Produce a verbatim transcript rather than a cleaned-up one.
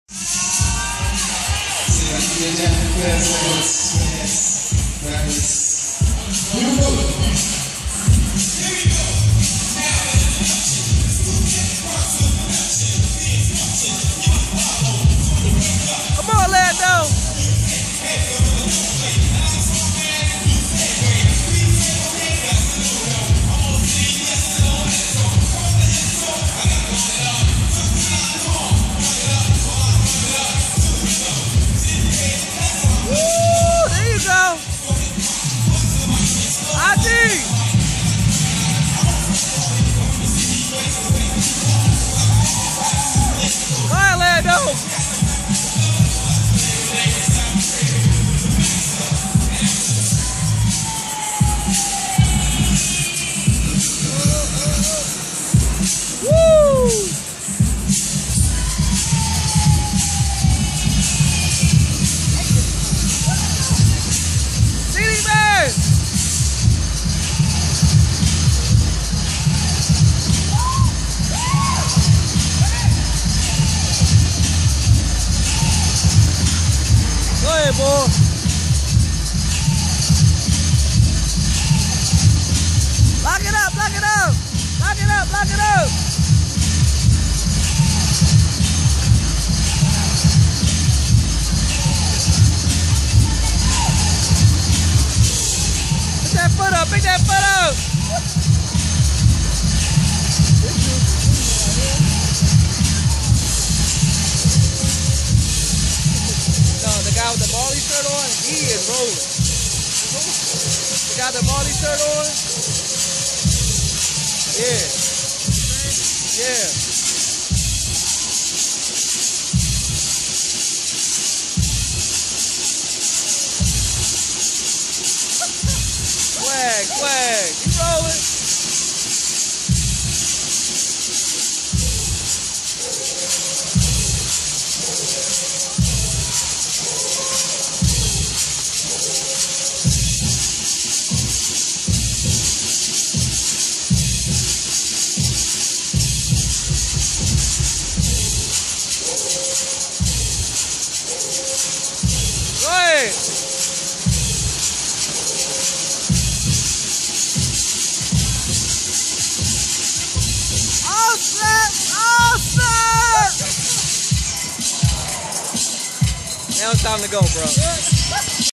Come on, Lando. Woo, there you go. I D. Go ahead, Lando. Go ahead, boy. Lock it up, lock it up. Lock it up, lock it up. Pick that foot up, pick that foot up. The guy with the Marley shirt on, he is rolling. The guy with the Marley shirt on, yeah, yeah. Swag, swag, you rolling? Oh snap! Oh snap! Now it's time to go, bro.